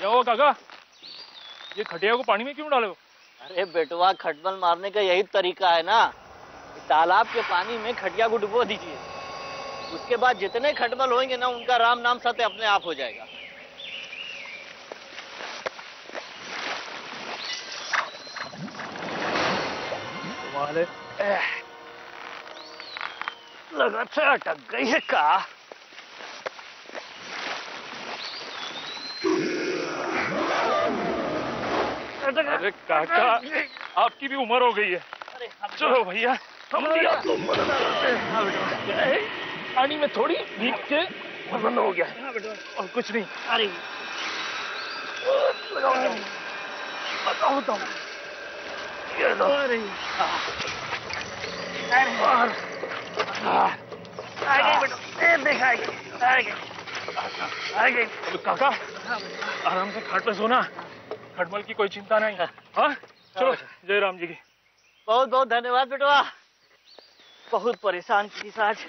क्या हुआ काका? ये खटिया को पानी में क्यों डाले हो? अरे बेटवा, खटमल मारने का यही तरीका है ना। तालाब के पानी में खटिया को डुबो दीजिए, उसके बाद जितने खटमल होंगे ना, उनका राम नाम सत्य अपने आप हो जाएगा। तुम्हारे लगा से अटक गई है का? अरे काका, आपकी भी उम्र हो गई है। चलो भैया, हम भी आपको पानी में थोड़ी भीग के बंद हो गया और कुछ नहीं। अरे बताओ ये लो। आ गई बेटा, देखा आ गई। काका आराम से खाट पे सोना, खटमल की कोई चिंता नहीं। हाँ चलो, जय राम जी की। बहुत बहुत धन्यवाद बेटवा, बहुत परेशान की आज।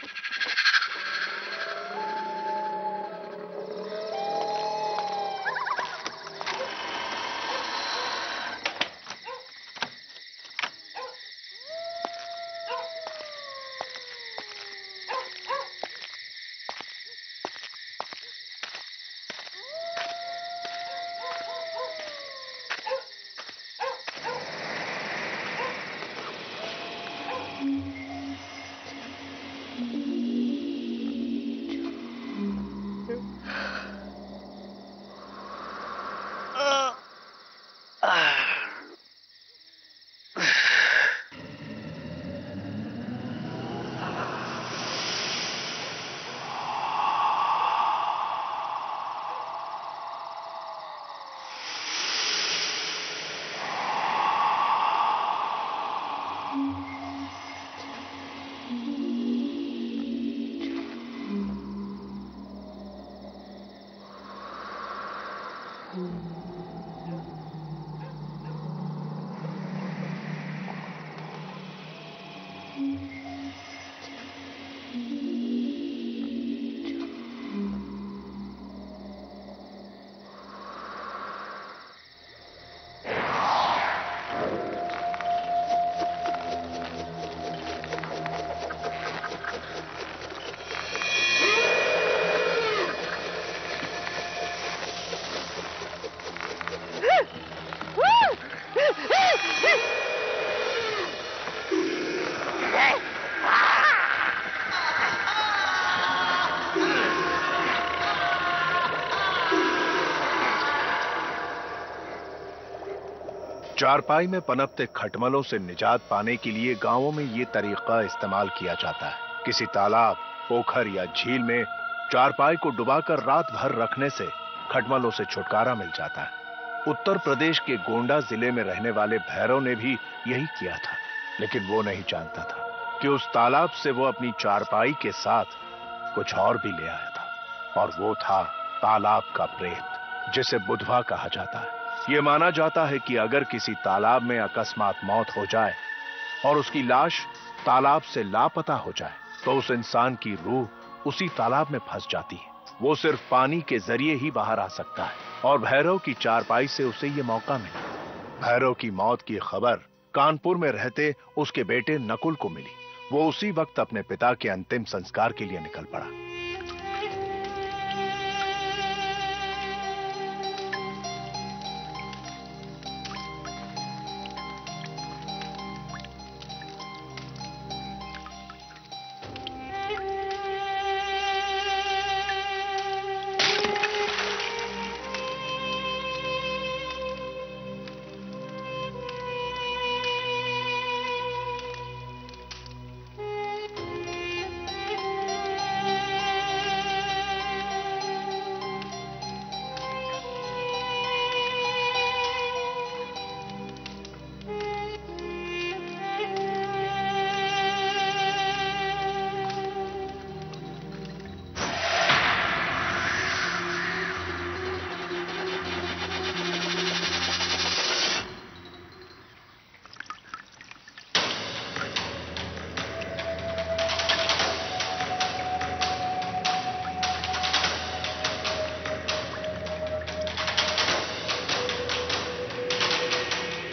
चारपाई में पनपते खटमलों से निजात पाने के लिए गांवों में ये तरीका इस्तेमाल किया जाता है। किसी तालाब, पोखर या झील में चारपाई को डुबाकर रात भर रखने से खटमलों से छुटकारा मिल जाता है। उत्तर प्रदेश के गोंडा जिले में रहने वाले भैरव ने भी यही किया था, लेकिन वो नहीं जानता था कि उस तालाब से वो अपनी चारपाई के साथ कुछ और भी ले आया था, और वो था तालाब का प्रेत, जिसे बुधवा कहा जाता है। ये माना जाता है कि अगर किसी तालाब में अकस्मात मौत हो जाए और उसकी लाश तालाब से लापता हो जाए, तो उस इंसान की रूह उसी तालाब में फंस जाती है। वो सिर्फ पानी के जरिए ही बाहर आ सकता है, और भैरव की चारपाई से उसे ये मौका मिला। भैरव की मौत की खबर कानपुर में रहते उसके बेटे नकुल को मिली। वो उसी वक्त अपने पिता के अंतिम संस्कार के लिए निकल पड़ा।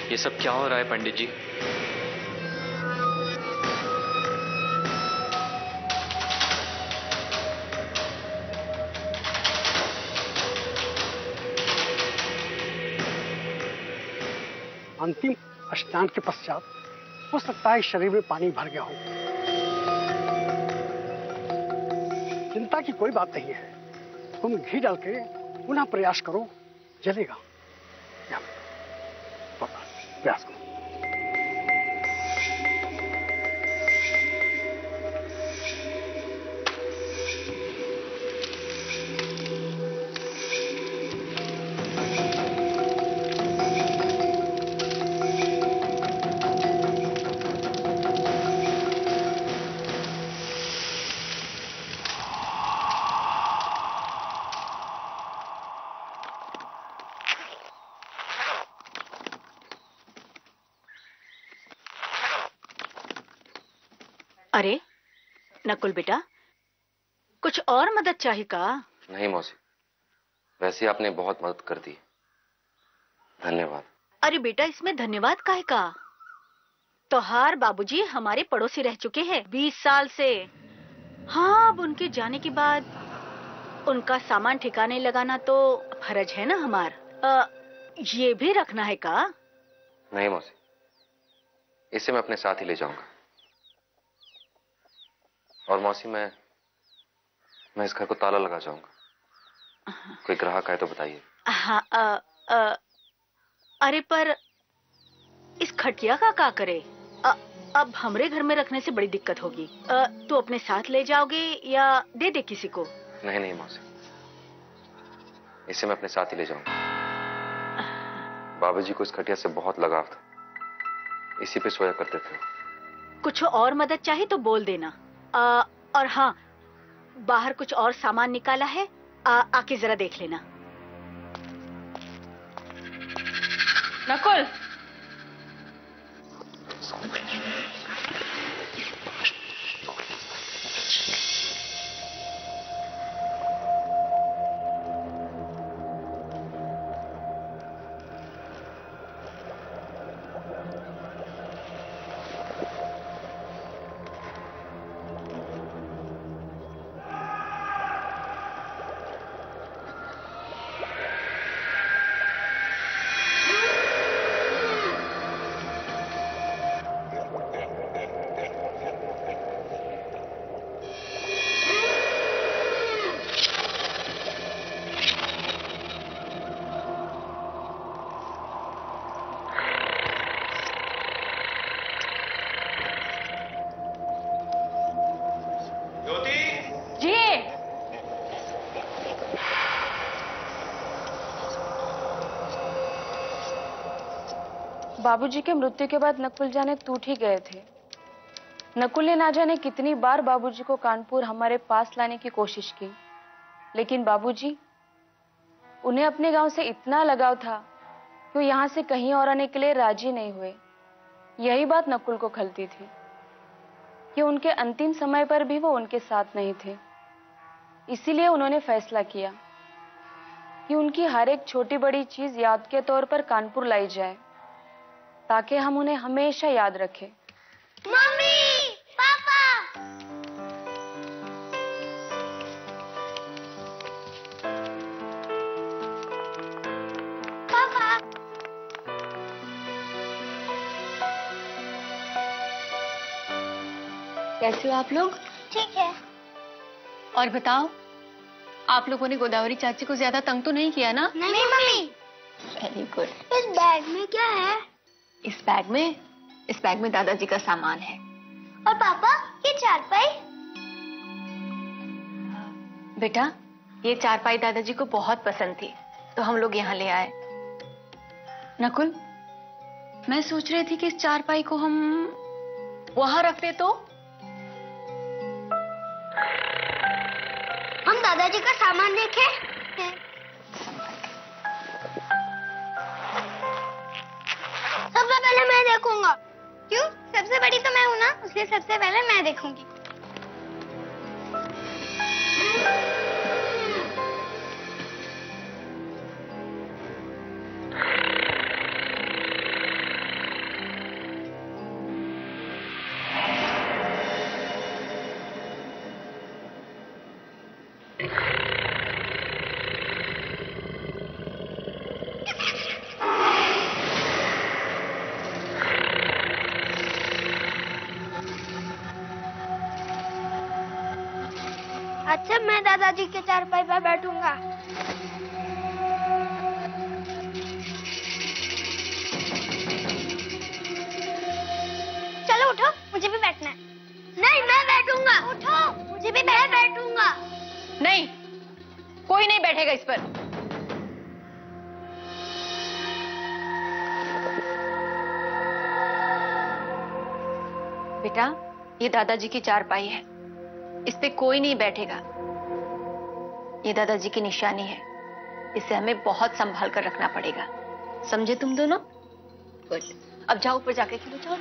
ये सब क्या हो रहा है पंडित जी? अंतिम स्नान के पश्चात हो सकता है शरीर में पानी भर गया हो। चिंता की कोई बात नहीं है, तुम घी डाल के पुनः प्रयास करो, जलेगा। प्रयास करो। अरे नकुल बेटा, कुछ और मदद चाहिए का? नहीं मौसी, वैसे आपने बहुत मदद कर दी, धन्यवाद। अरे बेटा, इसमें धन्यवाद काहे का? तोहार बाबूजी हमारे पड़ोसी रह चुके हैं 20 साल से। हाँ, अब उनके जाने के बाद उनका सामान ठिकाने लगाना तो फर्ज है ना हमार। ये भी रखना है का? नहीं मौसी, इसे मैं अपने साथ ही ले जाऊंगा। और मौसी, मैं इस घर को ताला लगा जाऊंगा। कोई ग्राहक आए तो बताइए। हाँ, अरे पर इस खटिया का क्या करे? अब हमरे घर में रखने से बड़ी दिक्कत होगी। तू अपने साथ ले जाओगे या दे दे किसी को? नहीं नहीं मौसी, इसे मैं अपने साथ ही ले जाऊंगा। बाबूजी को इस खटिया से बहुत लगाव था, इसी पे सोया करते थे। कुछ और मदद चाहिए तो बोल देना। और हाँ, बाहर कुछ और सामान निकाला है, आके जरा देख लेना। नकुल, बाबूजी के मृत्यु के बाद नकुल जाने टूट ही गए थे। नकुल ने ना जाने कितनी बार बाबूजी को कानपुर हमारे पास लाने की कोशिश की, लेकिन बाबूजी, उन्हें अपने गांव से इतना लगाव था कि वो यहाँ से कहीं और आने के लिए राजी नहीं हुए। यही बात नकुल को खलती थी कि उनके अंतिम समय पर भी वो उनके साथ नहीं थे। इसीलिए उन्होंने फैसला किया कि उनकी हर एक छोटी बड़ी चीज याद के तौर पर कानपुर लाई जाए, ताकि हम उन्हें हमेशा याद रखें। मम्मी, पापा। पापा। कैसे हो आप लोग? ठीक है। और बताओ, आप लोगों ने गोदावरी चाची को ज्यादा तंग तो नहीं किया ना? नहीं मम्मी। Very good. इस बैग में क्या है? इस बैग में दादाजी का सामान है। और पापा, ये चारपाई? बेटा, ये चारपाई दादाजी को बहुत पसंद थी, तो हम लोग यहाँ ले आए। नकुल, मैं सोच रही थी कि इस चारपाई को हम वहां रख दे तो? हम दादाजी का सामान देखें? सबसे पहले मैं देखूंगा। क्यों? सबसे बड़ी तो मैं हूं ना, इसलिए सबसे पहले मैं देखूंगी। आज से मैं दादाजी के चारपाई पर बैठूंगा। चलो उठो, मुझे भी बैठना है। नहीं, मैं बैठूंगा। उठो, मुझे भी मैं बैठूंगा। नहीं, कोई नहीं बैठेगा इस पर। बेटा, ये दादाजी की चारपाई है, इस पे कोई नहीं बैठेगा। ये दादाजी की निशानी है, इसे हमें बहुत संभाल कर रखना पड़ेगा। समझे तुम दोनों? गुड। अब जाओ ऊपर जाके खेलो, जाओ।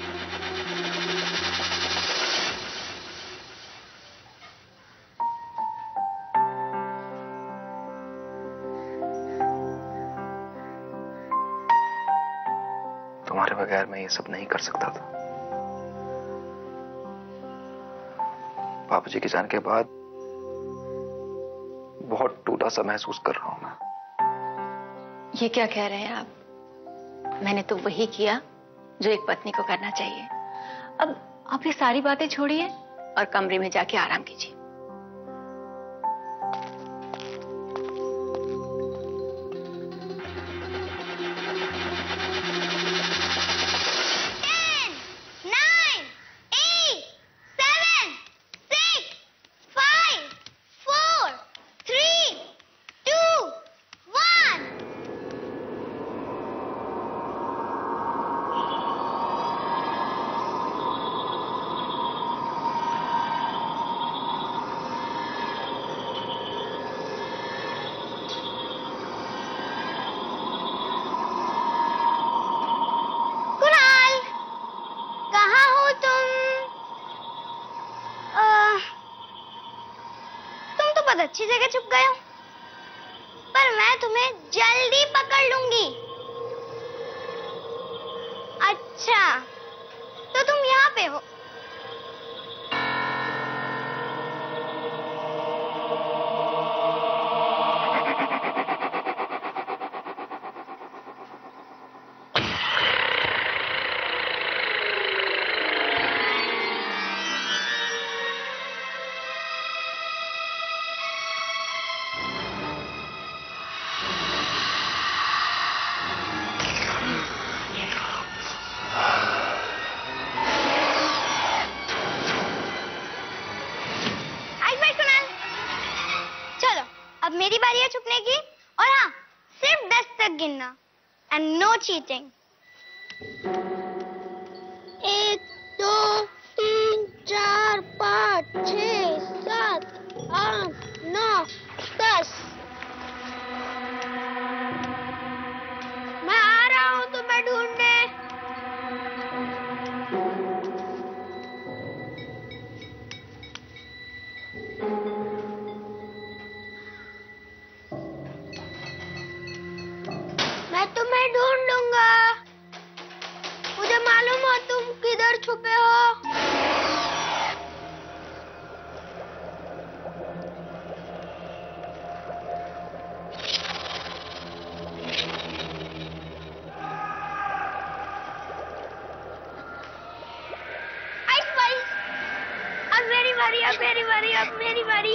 तुम्हारे बगैर मैं ये सब नहीं कर सकता था। बाबूजी की जान के बाद बहुत टूटा सा महसूस कर रहा हूं मैं। ये क्या कह रहे हैं आप? मैंने तो वही किया जो एक पत्नी को करना चाहिए। अब आप ये सारी बातें छोड़िए और कमरे में जाके आराम कीजिए। अच्छी जगह छुप गए हो, पर मैं तुम्हें जल्दी पकड़ लूंगी। अच्छा, तो तुम यहाँ पे हो। अब मेरी बारी है छुपने की, और हाँ, सिर्फ 10 तक गिनना एंड नो चीटिंग। 1 2 3 4 5 6 7 8 9 10। मैं आ रहा हूँ तुम्हें ढूंढने। मैं तुम्हें ढूंढ लूंगा। मुझे मालूम हो तुम किधर छुपे हो। आइस बाइस, अब मेरी बारी, अब मेरी बारी, अब मेरी बारी।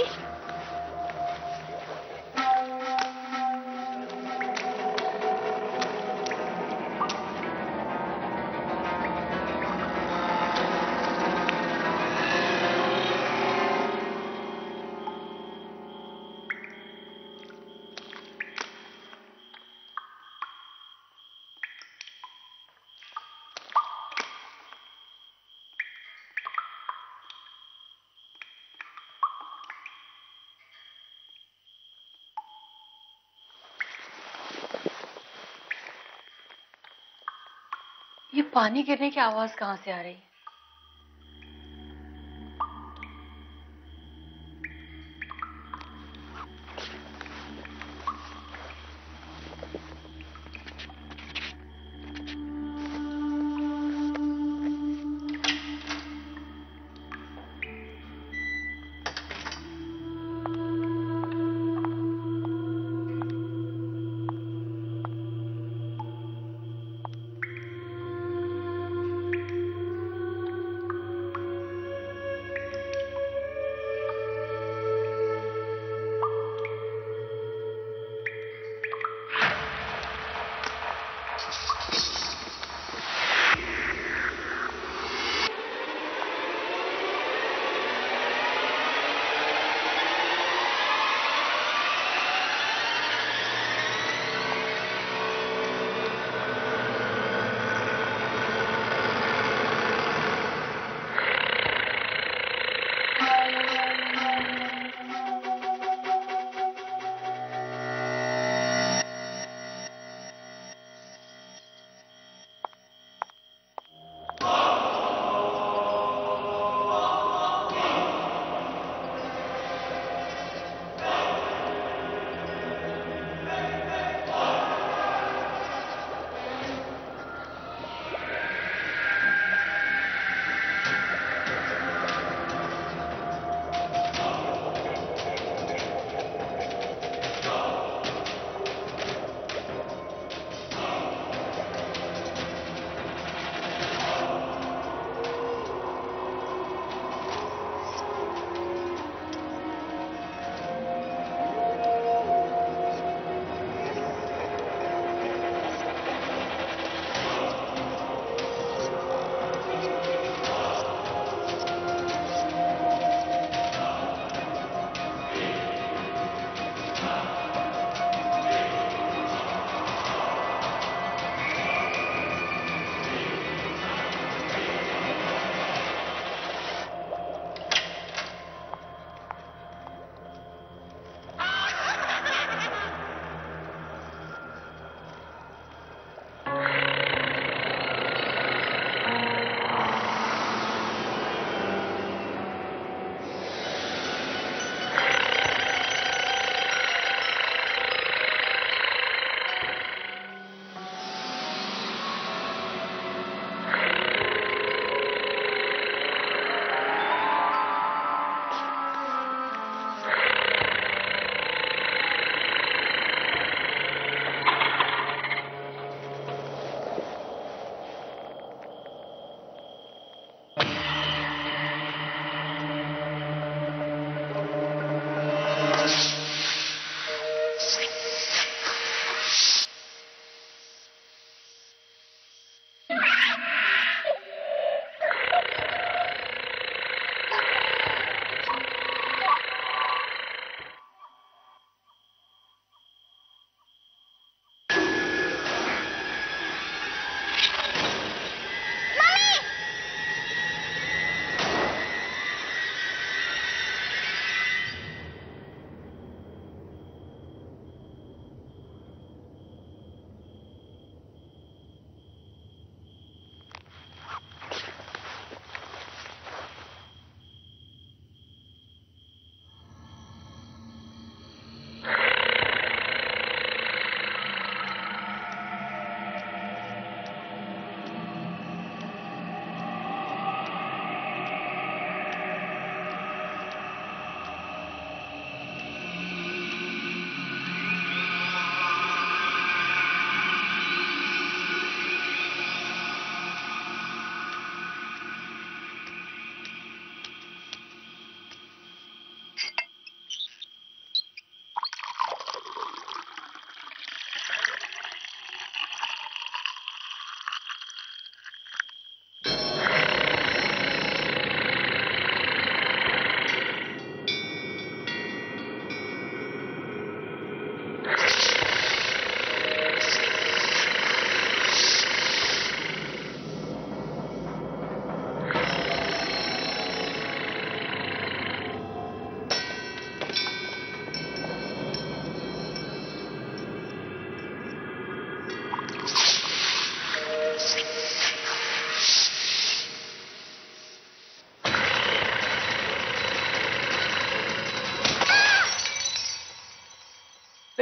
ये पानी गिरने की आवाज कहाँ से आ रही है?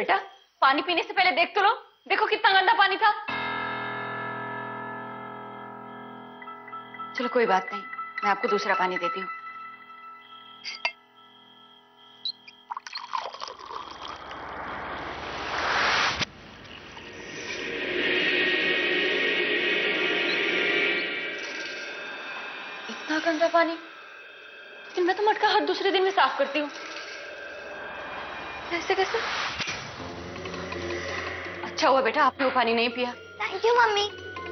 बेटा पानी पीने से पहले देख तो लो, देखो कितना गंदा पानी था। चलो कोई बात नहीं, मैं आपको दूसरा पानी देती हूँ। इतना गंदा पानी, लेकिन मैं तो मटका हर दूसरे दिन में साफ करती हूँ। ऐसे कैसे? अच्छा हुआ बेटा आपने वो पानी नहीं पिया। Thank you mummy.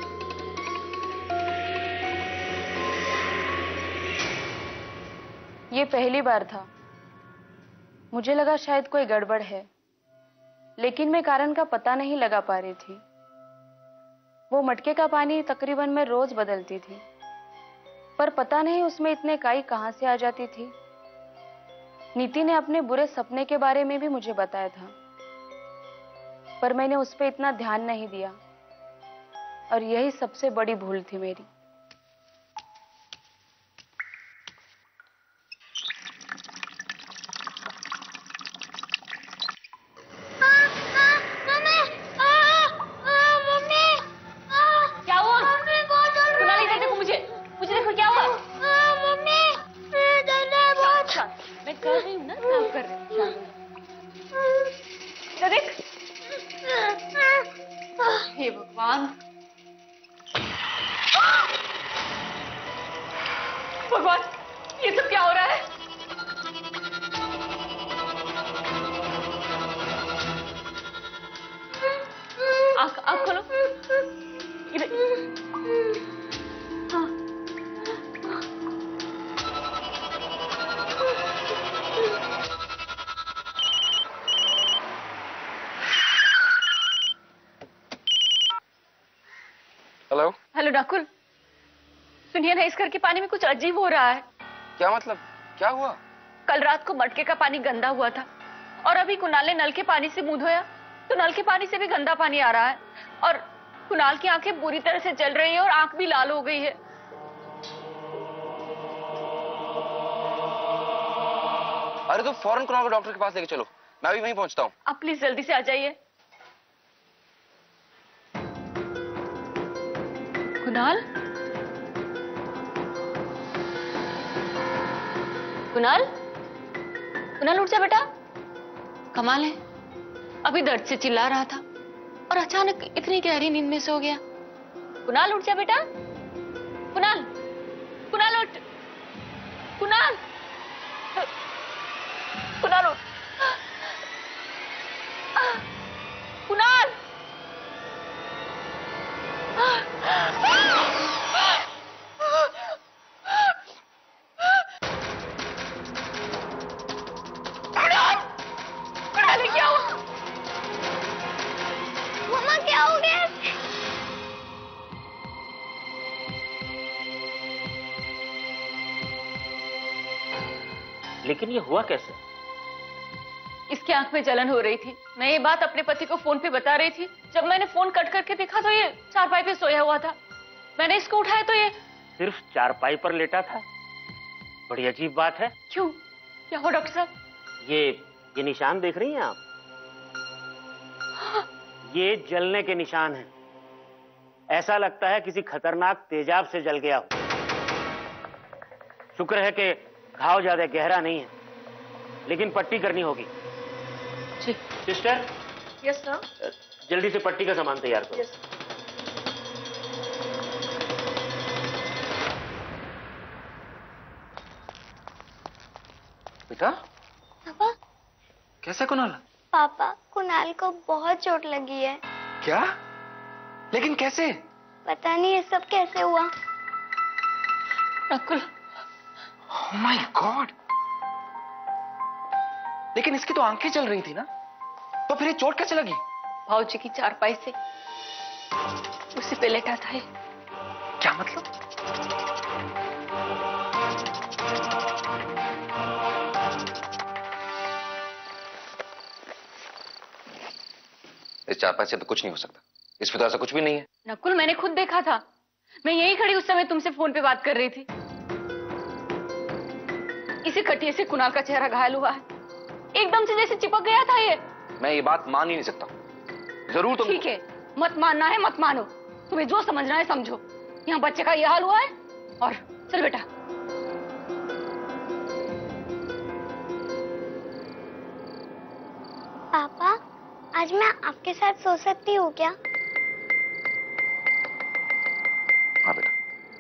ये पहली बार था, मुझे लगा शायद कोई गड़बड़ है, लेकिन मैं कारण का पता नहीं लगा पा रही थी। वो मटके का पानी तकरीबन मैं रोज बदलती थी, पर पता नहीं उसमें इतने काई कहां से आ जाती थी। नीति ने अपने बुरे सपने के बारे में भी मुझे बताया था, पर मैंने उस पर इतना ध्यान नहीं दिया, और यही सबसे बड़ी भूल थी मेरी। भगवान, ये सब क्या हो रहा है? आँख खोलो। इधर। हाँ। हेलो। हेलो नकुल, सुनिए ना, इस घर के पानी में कुछ अजीब हो रहा है। क्या मतलब? क्या हुआ? कल रात को मटके का पानी गंदा हुआ था, और अभी कुणाल ने नल के पानी से मुंह धोया तो नल के पानी से भी गंदा पानी आ रहा है, और कुणाल की आंखें बुरी तरह से जल रही है और आंख भी लाल हो गई है। अरे तो फौरन कुणाल को डॉक्टर के पास लेके चलो, मैं भी वहीं पहुंचता हूँ। आप प्लीज जल्दी से आ जाइए। कुणाल, कुणाल, कुणाल उठ जा बेटा। कमाल है, अभी दर्द से चिल्ला रहा था और अचानक इतनी गहरी नींद में सो गया। कुणाल उठ जा बेटा। कुणाल, कुणाल उठ। कुणाल, कुणाल उठ। कुणाल, क्या हुआ? मम्मा क्या हो गया? लेकिन ये हुआ कैसे? इसकी आंख में जलन हो रही थी। मैं ये बात अपने पति को फोन पे बता रही थी। जब मैंने फोन कट करके देखा तो ये चारपाई पे सोया हुआ था। मैंने इसको उठाया तो ये सिर्फ चारपाई पर लेटा था। बड़ी अजीब बात है। क्यों, क्या हो डॉक्टर साहब? ये निशान देख रही हैं आप? ये जलने के निशान हैं। ऐसा लगता है किसी खतरनाक तेजाब से जल गया हो। शुक्र है कि घाव ज्यादा गहरा नहीं है, लेकिन पट्टी करनी होगी। जी सिस्टर। Yes sir. जल्दी से पट्टी का सामान तैयार करो। यस। बेटा, पापा, कैसे कुणाल? पापा कुणाल को बहुत चोट लगी है। क्या? लेकिन कैसे? पता नहीं ये सब कैसे हुआ। Nakul, oh my god! लेकिन इसकी तो आंखें जल रही थी ना, तो फिर ये चोट कैसे लगी? भाऊजी की चारपाई से उसी पे लेटा था ये। क्या मतलब? इस चारपाई से तो कुछ नहीं हो सकता। इसमें तो ऐसा कुछ भी नहीं है। नकुल, मैंने खुद देखा था। मैं यहीं खड़ी उस समय तुमसे फोन पे बात कर रही थी। इसी खटिये से कुणाल का चेहरा घायल हुआ है। एकदम से जैसे चिपक गया था ये। मैं ये बात मान ही नहीं सकता। जरूर तुम। ठीक है, मत मानना है मत मानो, तुम्हें जो समझना है समझो। यहाँ बच्चे का ये हाल हुआ है और चल बेटा। पापा, आज मैं आपके साथ सो सकती हूँ क्या? हाँ बेटा।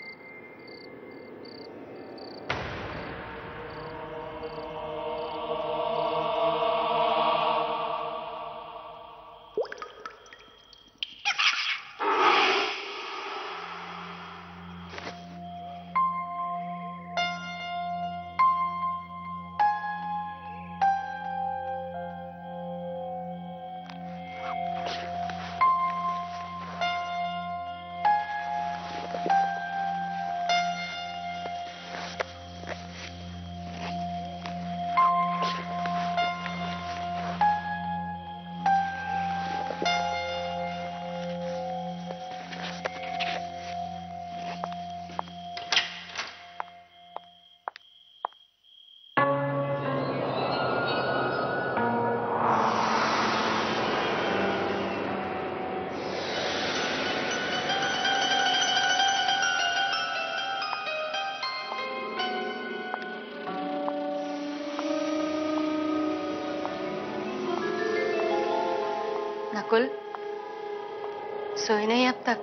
नकुल, सोए नहीं अब तक?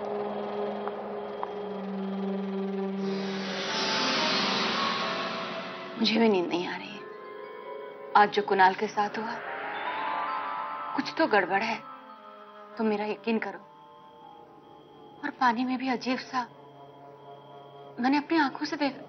मुझे भी नींद नहीं आ रही है। आज जो कुणाल के साथ हुआ, कुछ तो गड़बड़ है, तुम मेरा यकीन करो। और पानी में भी अजीब सा मैंने अपनी आंखों से देखा।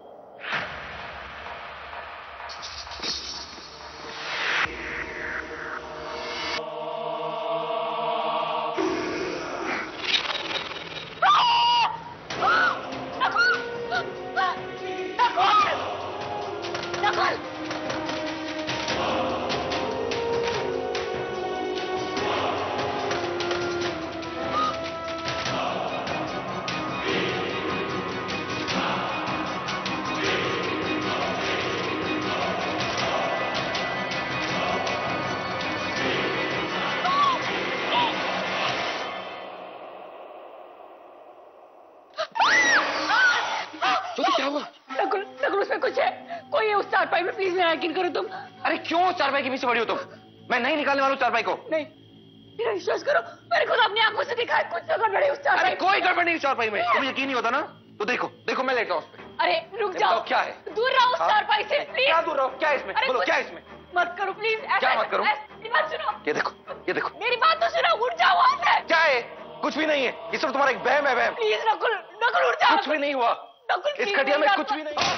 यकीन करो तुम। अरे क्यों चारपाई के पीछे पड़ी हो तुम? मैं नहीं निकालने वाला हूँ चारपाई को। नहीं, मेरा विश्वास करो, मैंने खुद अपनी आंखों से देखा है कुछ तो गड़बड़ है उस चारपाई। अरे कोई गड़बड़ नहीं उस चारपाई में। तुम्हें यकीन नहीं होता ना? तो देखो देखो मैं लेटा हूँ उस पे। अरे रुक जाओ। क्या है? दूर रहो उस चारपाई से प्लीज। क्या दूर रहो? क्या है इसमें? बोलो क्या है इसमें? मत करो प्लीज। क्या मत करो? मत सुनो। ये देखो ये देखो। मेरी बात तो सुनो, उठ जाओ वहाँ से। क्या है? कुछ भी नहीं है, ये सिर्फ तुम्हारा एक वहम है। वहम। प्लीज नकुल, नकुल उठ जाओ। कुछ भी नहीं हुआ इस खटिया में, कुछ भी नहीं।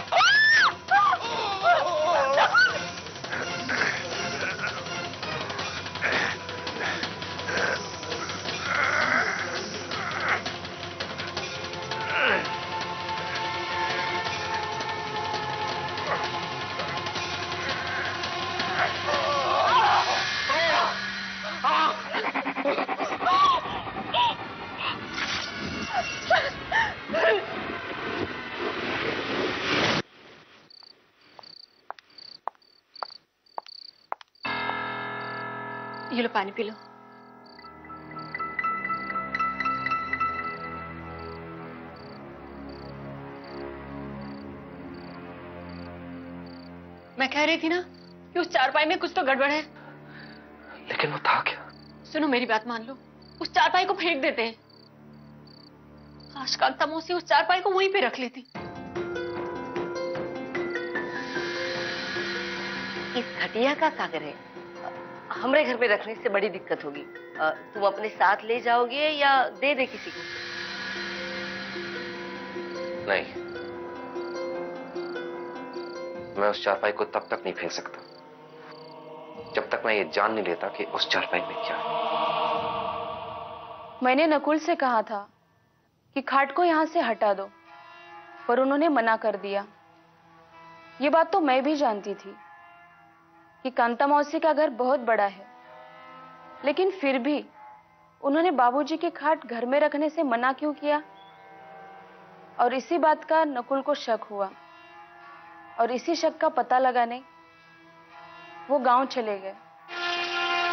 ये लो पानी पी लो। मैं कह रही थी ना कि उस चारपाई में कुछ तो गड़बड़ है। लेकिन वो था क्या? सुनो मेरी बात मान लो, उस चारपाई को फेंक देते हैं। आज कांता मौसी उस चारपाई को वहीं पे रख लेती। इस खटिया का क्या करे? हमारे घर पे रखने से बड़ी दिक्कत होगी। तुम अपने साथ ले जाओगे या दे दे किसी को? नहीं, मैं उस चारपाई को तब तक नहीं फेंक सकता जब तक मैं ये जान नहीं लेता कि उस चारपाई में क्या है। मैंने नकुल से कहा था कि खाट को यहां से हटा दो, पर उन्होंने मना कर दिया। ये बात तो मैं भी जानती थी कि कांता मौसी का घर बहुत बड़ा है, लेकिन फिर भी उन्होंने बाबूजी की खाट घर में रखने से मना क्यों किया? और इसी बात का नकुल को शक हुआ और इसी शक का पता लगाने वो गांव चले गए।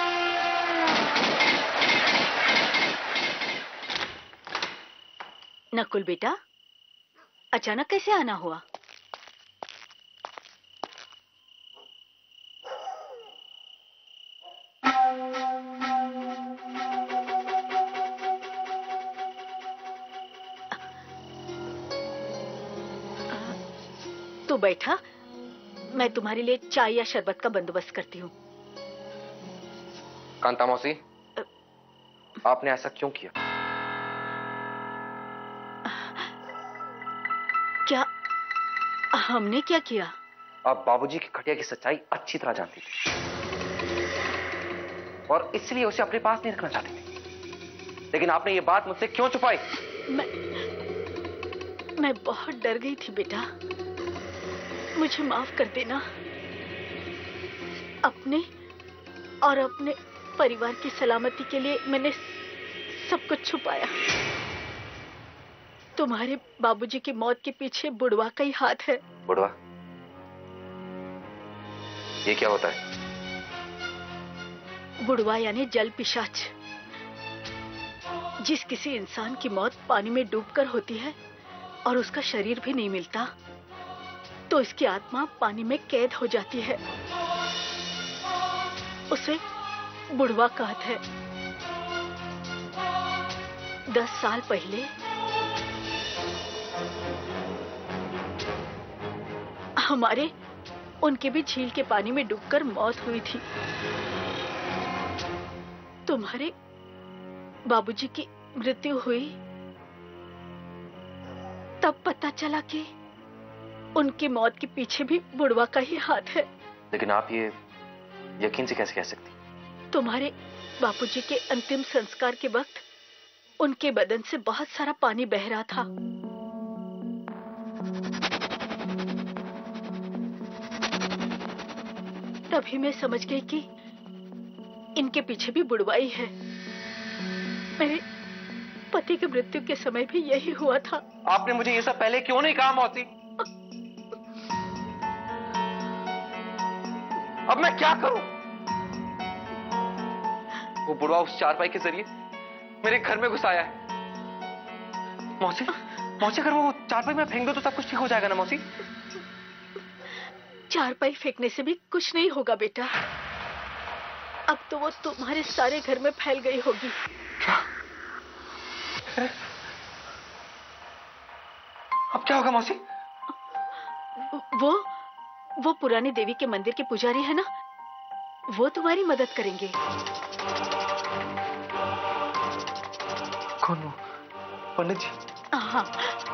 नकुल बेटा, अचानक कैसे आना हुआ? तू बैठा, मैं तुम्हारे लिए चाय या शरबत का बंदोबस्त करती हूँ। कांता मौसी, आपने ऐसा क्यों किया? क्या हमने क्या किया? आप बाबूजी की खटिया की सच्चाई अच्छी तरह जानती थी और इसलिए उसे अपने पास नहीं रखना चाहती थी, लेकिन आपने ये बात मुझसे क्यों छुपाई? मैं बहुत डर गई थी बेटा, मुझे माफ कर देना। अपने और अपने परिवार की सलामती के लिए मैंने सब कुछ छुपाया। तुम्हारे बाबूजी की मौत के पीछे बुढ़वा का ही हाथ है। बुढ़वा? ये क्या होता है? बुढ़वा यानी जल पिशाच। जिस किसी इंसान की मौत पानी में डूबकर होती है और उसका शरीर भी नहीं मिलता, तो इसकी आत्मा पानी में कैद हो जाती है। उसे बुढ़वा कहते हैं। 10 साल पहले हमारे उनके भी झील के पानी में डूबकर मौत हुई थी। तुम्हारे बाबूजी की मृत्यु हुई तब पता चला कि उनकी मौत के पीछे भी बुढ़वा का ही हाथ है। लेकिन आप ये यकीन से कैसे कह सकती? तुम्हारे बापूजी के अंतिम संस्कार के वक्त उनके बदन से बहुत सारा पानी बह रहा था। तभी मैं समझ गई कि इनके पीछे भी बुढ़वाई है। मेरे पति की मृत्यु के समय भी यही हुआ था। आपने मुझे ये सब पहले क्यों नहीं कहा मौसी? अब मैं क्या करूं? वो बुढ़वा उस चारपाई के जरिए मेरे घर में घुस आया है। मौसी, मौसी अगर वो चारपाई में फेंक दो तो सब कुछ ठीक हो जाएगा ना मौसी? चारपाई फेंकने से भी कुछ नहीं होगा बेटा। अब तो वो तुम्हारे सारे घर में फैल गई होगी। क्या? अब क्या होगा मौसी? वो पुरानी देवी के मंदिर के पुजारी है ना, वो तुम्हारी मदद करेंगे। कौन? वो पंडित जी? हाँ।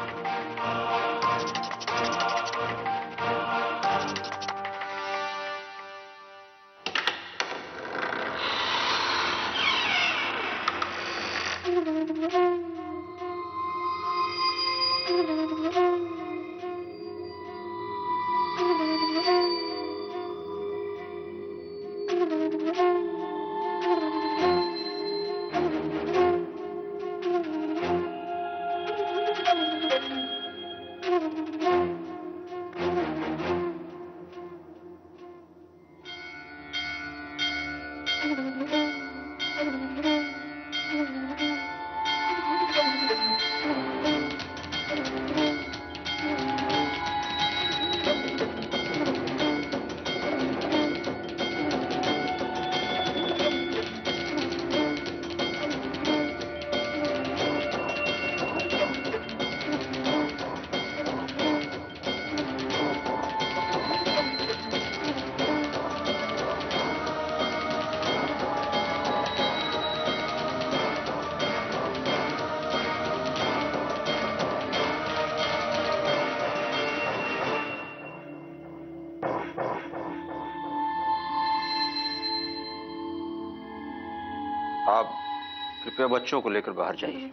आप कृपया बच्चों को लेकर बाहर जाइए।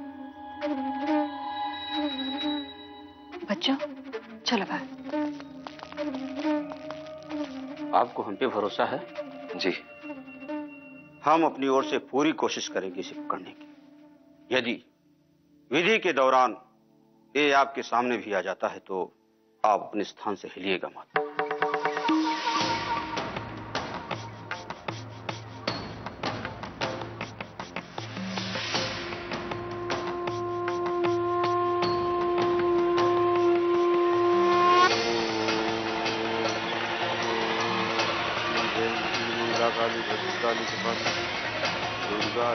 बच्चों, चलो बाहर। आपको हम पे भरोसा है? जी। हम अपनी ओर से पूरी कोशिश करेंगे इसे पकड़ने की। यदि विधि के दौरान ये आपके सामने भी आ जाता है तो आप अपने स्थान से हिलिएगा मत। काली कपाली दुर्गा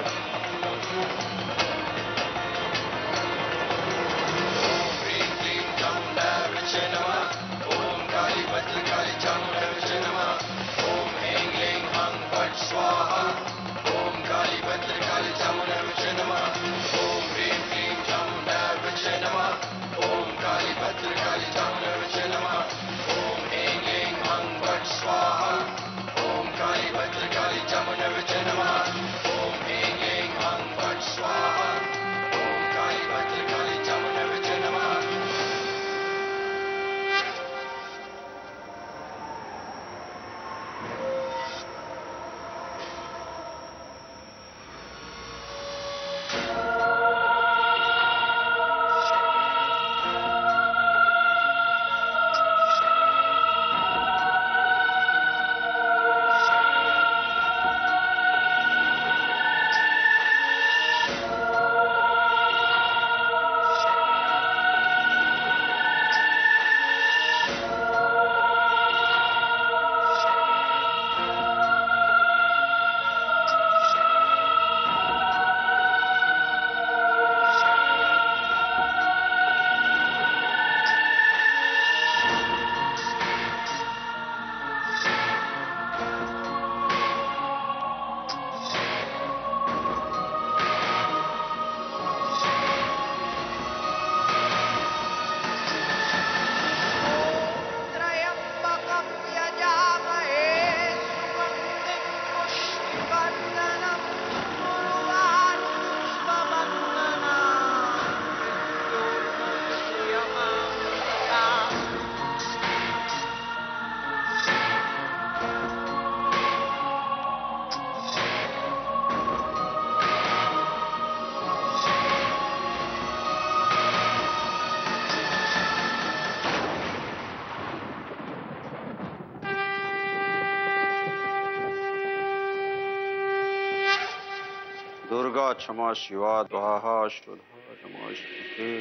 दुर्गा क्षमा शिवा स्वाहा शुद्धा नमस्ते।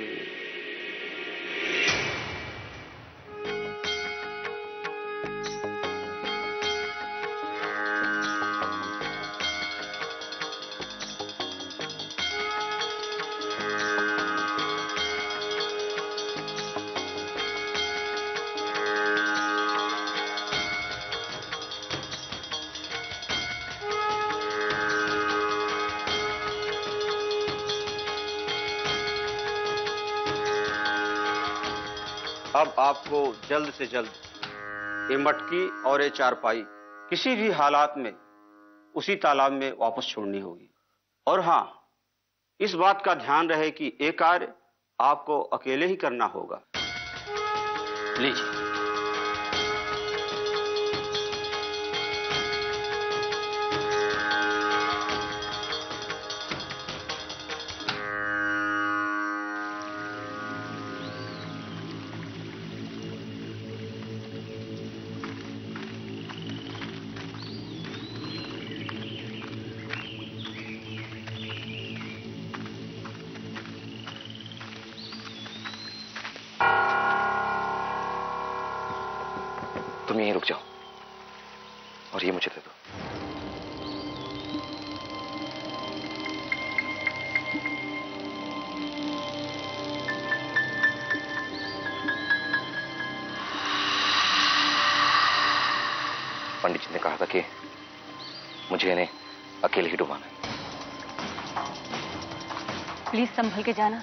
अब आपको जल्द से जल्द ये मटकी और ये चारपाई किसी भी हालात में उसी तालाब में वापस छोड़नी होगी। और हाँ, इस बात का ध्यान रहे कि ये कार्य आपको अकेले ही करना होगा। लीजिए। तुम यहीं रुक जाओ और ये मुझे दे दो। पंडित जी ने कहा था कि मुझे इन्हें अकेले ही डुबाना है। प्लीज संभल के जाना।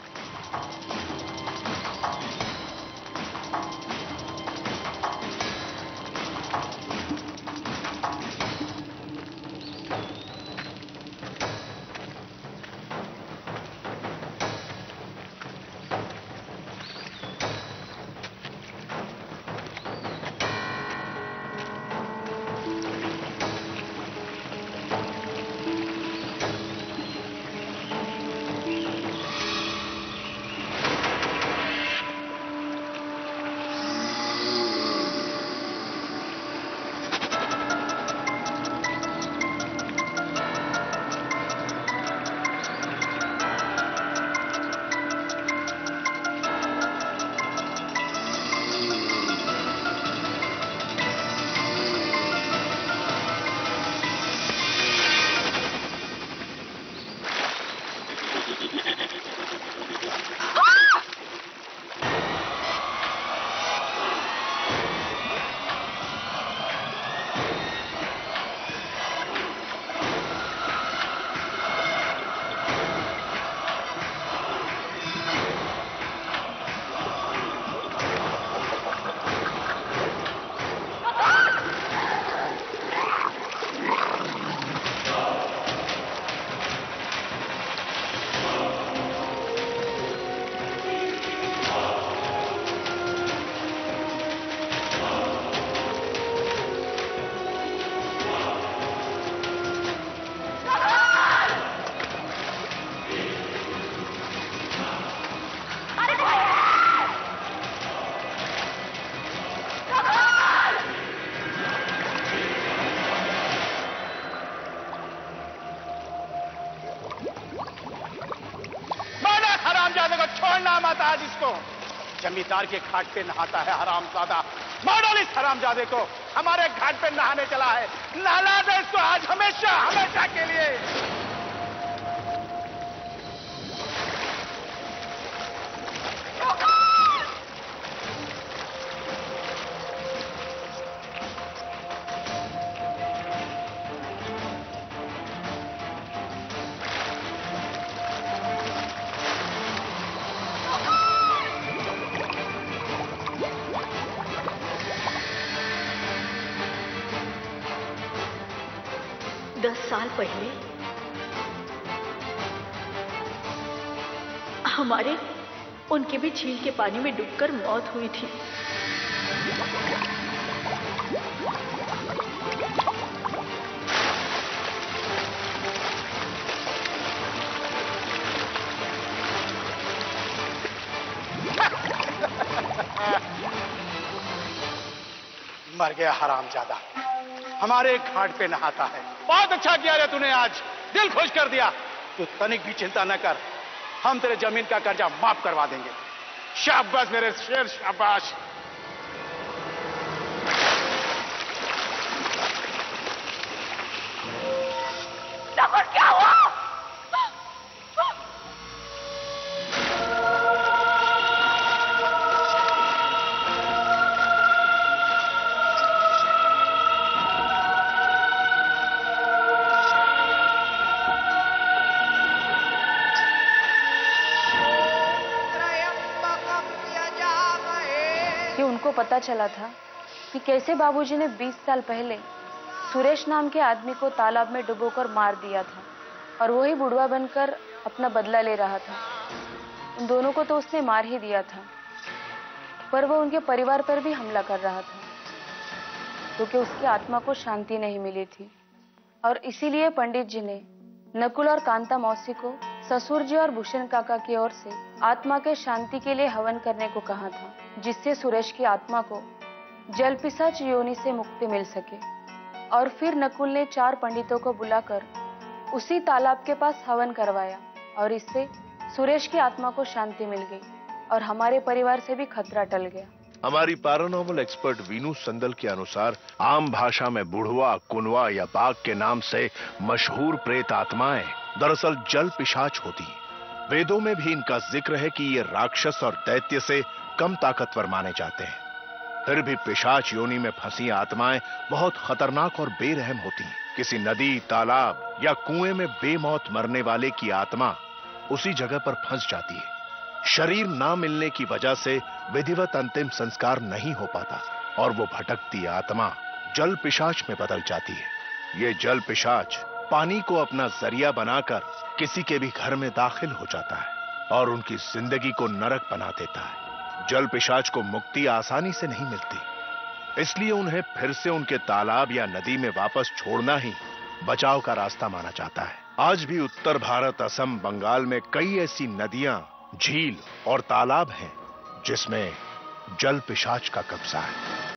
आज इसको। जमींदार के घाट पे नहाता है हरामजादा। मार डाल इस हरामजादे को, हमारे घाट पे नहाने चला है। नहला दे इसको आज, हमेशा हमेशा के लिए। 10 साल पहले हमारे उनके भी झील के पानी में डूबकर मौत हुई थी। मर गया हरामजादा, हमारे घाट पे नहाता है। बहुत अच्छा किया रे तूने, आज दिल खुश कर दिया। तू तनिक भी चिंता न कर, हम तेरे जमीन का कर्जा माफ करवा देंगे। शाबाश मेरे शेर, शाबाश। क्या हुआ? उनको पता चला था कि कैसे बाबूजी ने 20 साल पहले सुरेश नाम के आदमी को तालाब में डुबोकर मार दिया था और वही बुढ़वा बनकर अपना बदला ले रहा था। उन दोनों को तो उसने मार ही दिया था, पर वो उनके परिवार पर भी हमला कर रहा था क्योंकि उसकी आत्मा को शांति नहीं मिली थी। और इसीलिए पंडित जी ने नकुल और कांता मौसी को ससुर जी और भूषण काका की ओर से आत्मा के शांति के लिए हवन करने को कहा था, जिससे सुरेश की आत्मा को जल पिशाच योनि से मुक्ति मिल सके। और फिर नकुल ने 4 पंडितों को बुलाकर उसी तालाब के पास हवन करवाया और इससे सुरेश की आत्मा को शांति मिल गई और हमारे परिवार से भी खतरा टल गया। हमारी पैरानॉर्मल एक्सपर्ट वीनू संदल के अनुसार आम भाषा में बुढ़वा, कुनवा या बाघ के नाम से मशहूर प्रेत आत्माएं दरअसल जल पिशाच होती हैं। वेदों में भी इनका जिक्र है कि ये राक्षस और दैत्य से कम ताकतवर माने जाते हैं। फिर भी पिशाच योनि में फंसी आत्माएं बहुत खतरनाक और बेरहम होती हैं। किसी नदी, तालाब या कुएं में बेमौत मरने वाले की आत्मा उसी जगह पर फंस जाती है। शरीर ना मिलने की वजह से विधिवत अंतिम संस्कार नहीं हो पाता और वो भटकती आत्मा जल पिशाच में बदल जाती है। ये जल पिशाच पानी को अपना जरिया बनाकर किसी के भी घर में दाखिल हो जाता है और उनकी जिंदगी को नरक बना देता है। जल पिशाच को मुक्ति आसानी से नहीं मिलती, इसलिए उन्हें फिर से उनके तालाब या नदी में वापस छोड़ना ही बचाव का रास्ता माना जाता है। आज भी उत्तर भारत, असम, बंगाल में कई ऐसी नदियां, झील और तालाब हैं जिसमें जल पिशाच का कब्जा है।